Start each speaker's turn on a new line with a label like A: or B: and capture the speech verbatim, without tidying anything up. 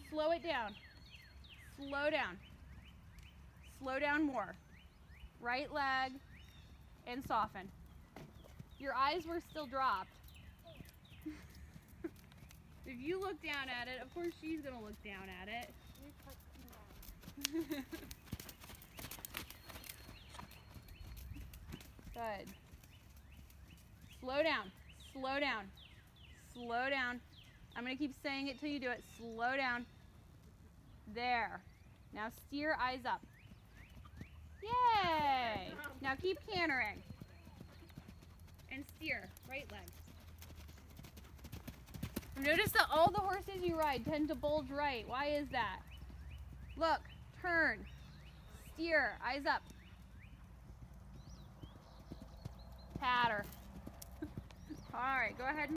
A: slow it down. Slow down. Slow down more. Right leg and soften. Your eyes were still dropped. If you look down at it, of course she's gonna look down at it. Good. Slow down, slow down, slow down. I'm gonna keep saying it till you do it. Slow down. There. Now steer, eyes up. Yay! Now keep cantering. And steer, right leg. Notice that all the horses you ride tend to bulge right. Why is that? Look, turn, steer, eyes up. Patter. All right, go ahead and